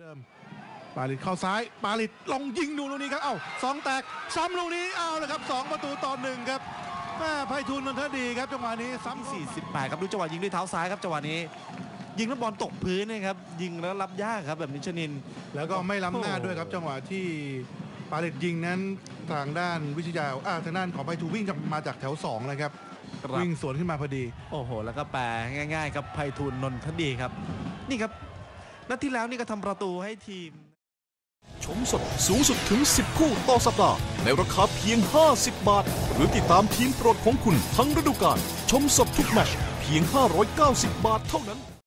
เดิมปาลิตเข้าซ้ายปาลิตลงยิงดูลูกนี้ครับสองแตกซ้ำลูกนี้เลยครับ2-1ครับไพฑูรย์นนทดีครับจังหวะนี้ซ้ำ 48ครับดูจังหวะยิงด้วยเท้าซ้ายครับจังหวะนี้ยิงแล้วบอลตกพื้นนะครับยิงแล้วรับยากครับแบบนิชนินแล้วก็ไม่ล้ำหน้าด้วยครับจังหวะที่ปาลิตยิงนั้นทางด้านวิทยาทางด้านของไพฑูรย์วิ่งมาจากแถว2เลยครับวิ่งสวนขึ้นมาพอดีโอ้โหแล้วก็แปลง่ายๆครับไพฑูรย์นนทดีครับนี่ครับนัดที่แล้วนี่ก็ทำประตูให้ทีมชมสดสูงสุดถึง10คู่ต่อสัปดาห์ในราคาเพียง50 บาทหรือติดตามทีมโปรดของคุณทั้งฤดูกาลชมสดทุกแมตช์เพียง590 บาทเท่านั้น